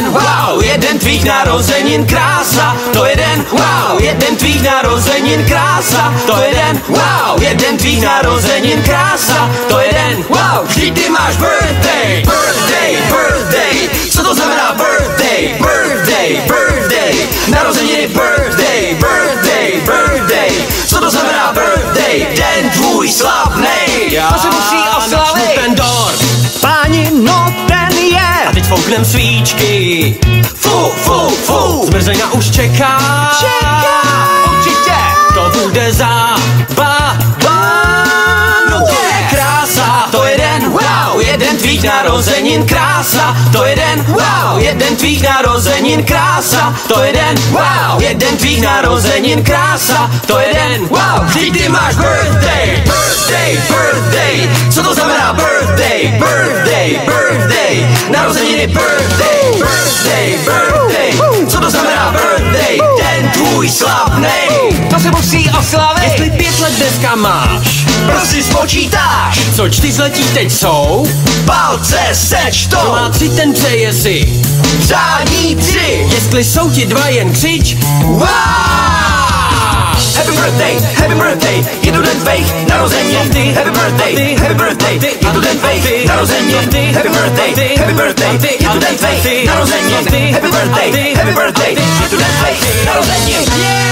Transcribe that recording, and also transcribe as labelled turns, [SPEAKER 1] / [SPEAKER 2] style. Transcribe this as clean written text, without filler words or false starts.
[SPEAKER 1] wow, jeden tvých narozenin krása, to je den, wow, jeden tvých narozenin krása, to je den, wow, jeden tvých narozenin krása, to je den, wow, vždyť ty máš birthday, birthday, birthday, co to znamená birthday, birthday, birthday, narozeniny birthday, birthday, birthday, co to znamená birthday, den tvůj slavnej, to se musí oslavit, ten dort, páni, no ten je, a teď fouknem svíčky, fu, fu, fu, zmrzlina už čeká, určitě, to bude zábava, no je krása, to je den, wow, jeden tvých narozenin krása, to je den, wow, jeden tvých narozenin krása, to je den, wow, jeden tvých narozenin krása, to je den, wow, vždyť ty máš birthday, birthday, birthday, co to znamená birthday, birthday, birthday, narozeniny birthday, birthday, birthday, co to znamená birthday, den tvůj slavnej, to se musí oslavit, jestli 5 let dneska máš, prostě spočítáš, co 4letí teď jsou, palce sečtou, kdo má 3, ten přeje si přání 3, jestli jsou ti 2, jen křič wow! Happy birthday, je to den tvých narozenin, happy birthday, je to den tvých narozenin, happy birthday, je to den tvých narozenin, happy birthday, je to den tvých narozenin.